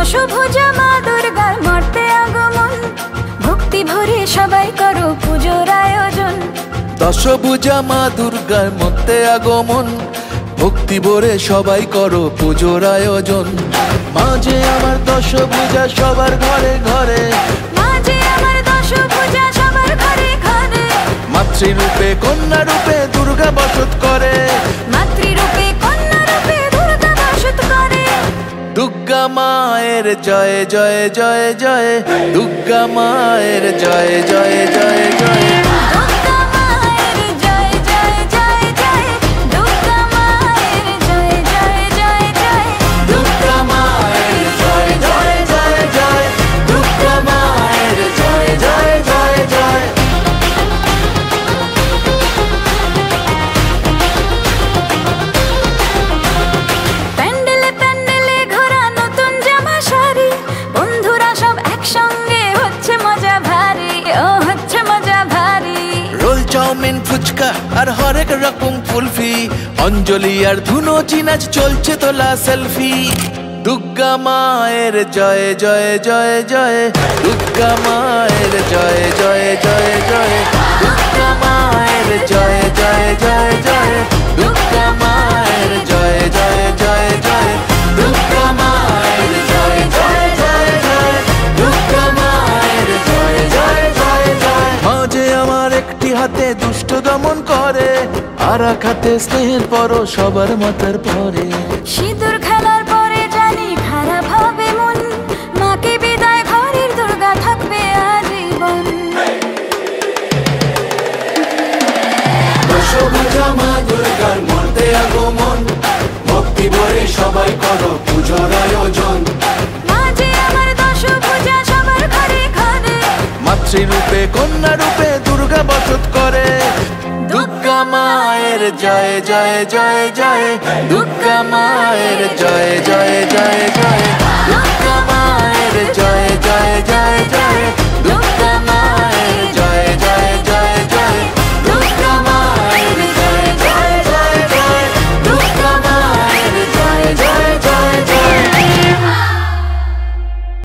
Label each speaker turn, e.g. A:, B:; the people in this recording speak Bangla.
A: দশভুজা মা দুর্গার মর্তে আগমন, ভক্তি ভরে সবাই করো পুজোর আয়োজন।
B: দশভুজা মা দুর্গার মর্তে আগমন, ভক্তি ভরে সবাই করো পুজোর আয়োজন। মাঝে আমার দশভুজা সবার ঘরে ঘরে,
A: মাঝে আমার দশভুজা সবার ঘরে ঘরে।
B: মাতৃরূপে কন্যা রূপে দুর্গা বসত করে,
A: মাতৃরূপে কন্যা রূপে দুর্গা বসত করে।
B: দুর্গা মায়ের জয় জয় জয় জয়, দুর্গা মায়ের জয় জয় জয় জয়।
A: দুর্গা মায়ের জয় জয় জয় জয়, দুর্গা মায়ের জয় জয় জয় জয়।
B: দুর্গা মায়ের জয় জয় জয় জয়, দুর্গা মায়ের জয় জয় জয় জয়।
A: প্যান্ডেলে প্যান্ডেলে ঘোরা নতুন জামা শাড়ি, বন্ধুরা সব একসঙ্গে হচ্ছে মজা ভারী, ও হচ্ছে মজা ভারী।
B: রোল চাউমিন ফুচকা আর হরেক রকম কুলফি, অঞ্জলি আর ধুনো চিনাচ চলছে তোলা সেলফি। দুর্গা মায়ের জয় জয় জয় জয়, দুর্গা মায়ের জয় জয় জয় জয়। দুর্গা মায়ের জয় জয় জয় জয়, দুর্গা মায়ের জয় জয় জয় জয়। দুর্গা মায়ের জয় জয় জয় জয়, দুর্গা মায়ের জয় জয় জয় জয়। মাঝে আমার একটি হাতে দুষ্ট দমন করে, আর এক হাতে স্নেহের পরো সবার মাথার পরে।
A: সিঁদুর খেলার পরে জানি খারাপ হবে মন, মাকে বিদায় ঘরের দুর্গা থাকবে আজীবন।
B: দশভুজা মা দুর্গার মর্তে আগমন, ভক্তি ভরে সবাই করো পুজোর আয়োজন।
A: মাঝে আমার দশভুজা সবার ঘরে ঘরে,
B: মাতৃরূপে কন্যা রূপে দুর্গা বসত করে। দুর্গা মায়ের জয় জয় জয় জয়, দুর্গা মায়ের জয় জয় জয় জয়।